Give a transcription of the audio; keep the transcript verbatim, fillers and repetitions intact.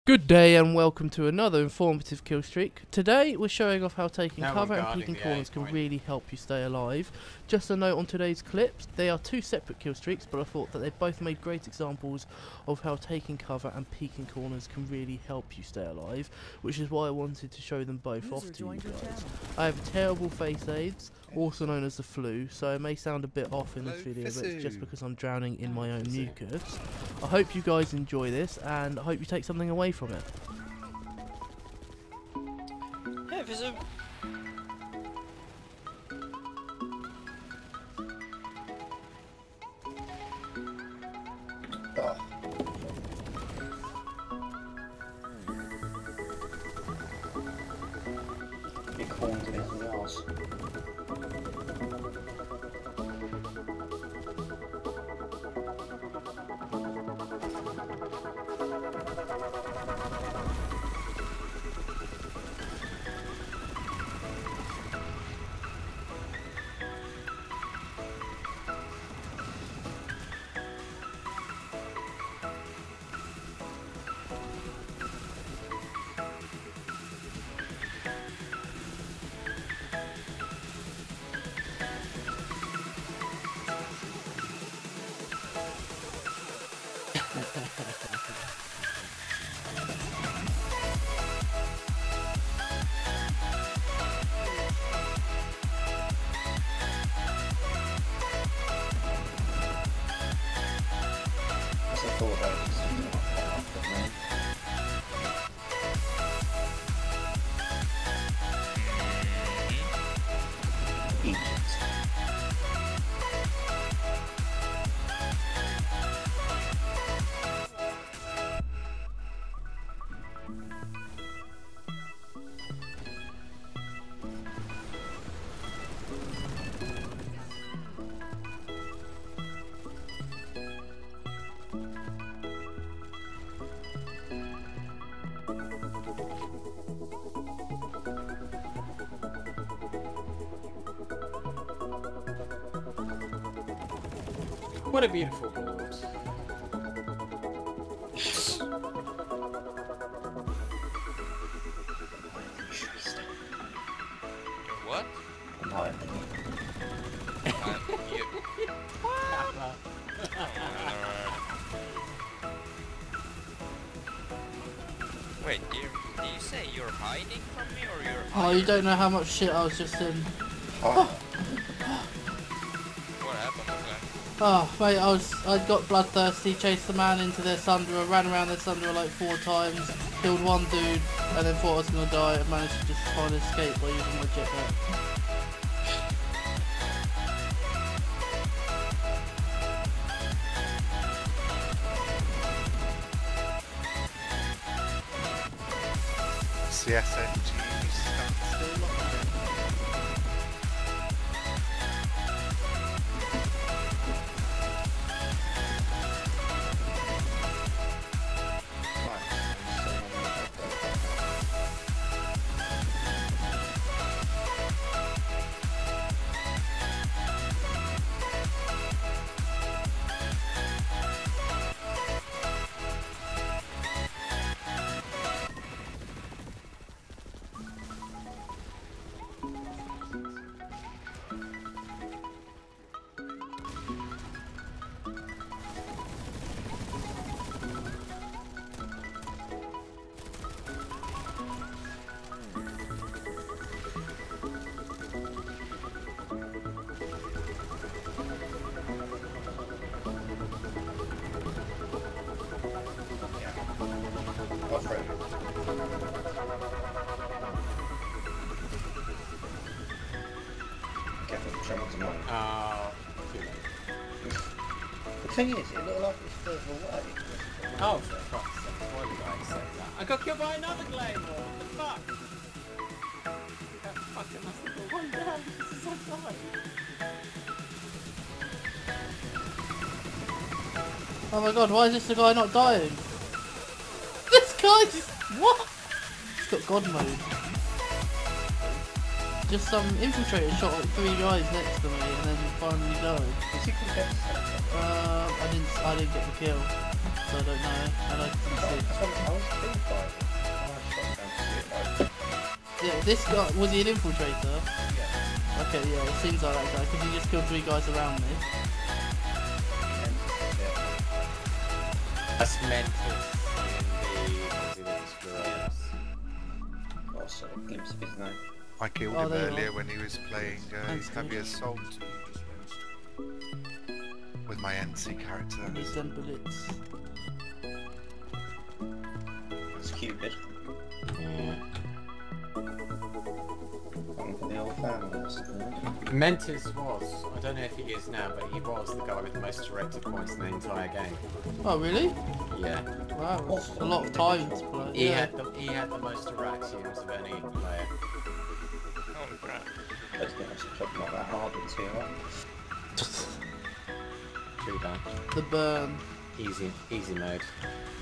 Good day and welcome to another informative kill streak. Today we're showing off how taking Now cover we're and guarding peeking the corners A can point. really help you stay alive. Just a note on today's clips, they are two separate kill streaks, but I thought that they both made great examples of how taking cover and peeking corners can really help you stay alive, which is why I wanted to show them both User off to you joined your guys. channel. I have terrible face aids, also known as the flu, so it may sound a bit off in this Hello, video, but it's just Fisu. because I'm drowning in my own Fisu. mucus. I hope you guys enjoy this and I hope you take something away from it. Hey, Fisu. Oh. Big horns in his nose. That's a thought about it. Egypt. What a beautiful board. What? No, Uh, you... Wait, do you, do you say you're hiding from me or you're Oh, hiding? you don't know how much shit I was just in. oh. What happened, okay? Oh, mate, I was, I got bloodthirsty, chased the man into their Sundra, ran around their Sundra like four times, killed one dude, and then thought I was gonna die, and managed to just find an escape by using my jetpack. C S N G standstill lockdown. What's right? Careful, trouble tomorrow. Oh, too late. The thing is, it looked like it's further away. Oh, for fuck's sake, why did I say that? I got killed by another Claymore! What the fuck? That fucking must have got one down because it's so high. Oh my god, why is this the guy not dying? This guy's... what? He's got god mode. Just some infiltrator shot like three guys next to me and then finally died. Is he compared to Um, I didn't, I didn't get the kill, so I don't know. I like to see. I was killed by Yeah, this guy, was he an infiltrator? Yeah. Okay, yeah, it seems like that guy, because he just killed three guys around me. That's Mentis in the Explorer. Oh, sorry, glimpse of his name. I killed Oh, him there you earlier are. when he was playing uh, Thanks, Heavy dude. Assault with my N C character. And he's done bullets. It's Cupid. Yeah. One for the old family or something. Mentis was, I don't know if he is now, but he was the guy with the most directed points in the entire game. Oh, really? Yeah. Wow, What's a lot of time to play. He Yeah. had the he had the most Araxians of any player. Holy crap. I just think I should job not that hard with T R. Too bad. The burn. Easy easy mode.